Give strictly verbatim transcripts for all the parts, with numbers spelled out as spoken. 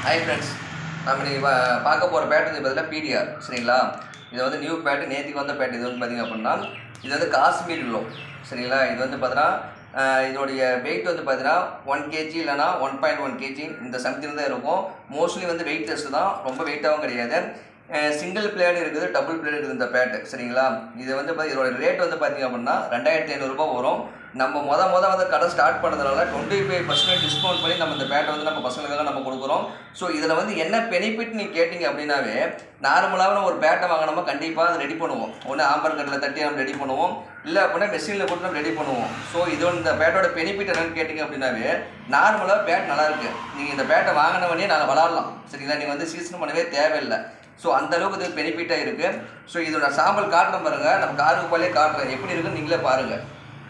Hi friends, நம்ம இன்னைக்கு பார்க்க போகிற பேட் வந்து பார்த்தீங்கன்னா பிடிஆர் சரிங்களா. இது வந்து நியூ பேட், நேற்றுக்கு வந்த பேட். இது வந்து பார்த்திங்க அப்படின்னா இது வந்து காஷ்மீர் லோ சரிங்களா. இது வந்து பார்த்தீங்கன்னா இதோடைய வெயிட் வந்து பார்த்தீங்கன்னா ஒன் கேஜி இல்லைனா ஒன் பாயிண்ட் ஒன் கேஜி இந்த சம்திங் தான் இருக்கும். மோஸ்ட்லி வந்து வெயிட் டெஸ்ட் தான், ரொம்ப வெயிட்டாகவும் கிடையாது. சிங்கிள் பிளேடு இருக்குது, டபுள் பிளேடு இருக்குது இந்த பேட்டு சரிங்களா. இது வந்து இதோட ரேட் வந்து பார்த்திங்க அப்படின்னா ரெண்டாயிரத்தி ஐநூறுரூபா வரும். நம்ம மொதல் மொதல் வந்து கடை ஸ்டார்ட் பண்ணுறதுனால டுவெண்ட்டி ஃபைவ் பர்சன்டேஜ் டிஸ்கவுண்ட் பண்ணி நம்ம இந்த பேட்டை வந்து நம்ம பசங்களுக்காக நம்ம கொடுக்குறோம். ஸோ இதில் வந்து என்ன பெனிஃபிட் நீங்கள் கேட்டிங்க அப்படின்னாவே, நார்மலாக ஒரு பேட்டை வாங்கினோமா கண்டிப்பாக அதை ரெடி பண்ணுவோம். ஒன்று ஆம்பர் கட்டில் தட்டி நம்ம ரெடி பண்ணுவோம், இல்லை அப்படின்னா மெஷினில் போட்டு நம்ம ரெடி பண்ணுவோம். ஸோ இது இந்த பேட்டோட பெனிஃபிட் என்னென்னு கேட்டிங்க அப்படின்னாவே, நார்மலாக பேட் நல்லாயிருக்கு, நீங்கள் இந்த பேட்டை வாங்கினவனே நாங்கள் விளாட்லாம் சரிங்களா. நீங்கள் வந்து சீசன் பண்ணவே தேவையில்லை. ஸோ அந்தளவுக்கு இது பெனிஃபிட்டாக இருக்குது. ஸோ இதோட சாம்பிள் காட்டுறேன் பாருங்கள், நம்ம காருக்கு போலே காட்டுறேன், எப்படி இருக்குன்னு நீங்களே பாருங்கள்.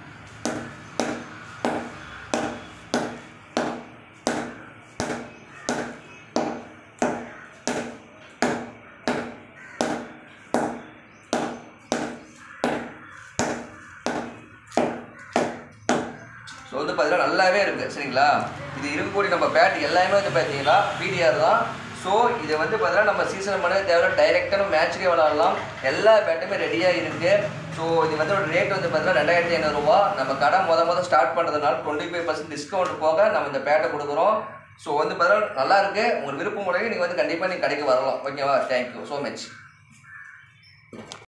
ஸோ வந்து பார்த்தீங்கன்னா நல்லாவே இருக்குது சரிங்களா. இது இருக்கக்கூடிய நம்ம பேட் எல்லாமே வந்து பார்த்தீங்கன்னா பிடிஆர் தான். ஸோ இதை வந்து பார்த்தீங்கன்னா நம்ம சீசன் பண்ணவே தேவை, டைரெக்டாக மேட்சுக்கே விளாடலாம். எல்லா பேட்டுமே ரெடியாக இருக்குது. ஸோ இது வந்து ஒரு ரேட் வந்து பார்த்தீங்கன்னா ரெண்டாயிரத்தி ஐநூறுரூவா. நம்ம கடை மொதல் மொதல் ஸ்டார்ட் பண்ணுறதுனால டுவெண்ட்டி ஃபைவ் பர்சன்ட் டிஸ்கவுண்ட் போக நம்ம இந்த பேட்டை கொடுக்குறோம். ஸோ வந்து பார்த்தீங்கன்னா நல்லா இருக்குது. உங்களுக்கு விருப்பம் முறையே நீங்கள் வந்து கண்டிப்பாக நீங்கள் கடைக்கு வரலாம். ஓகேவா? Thank you so much.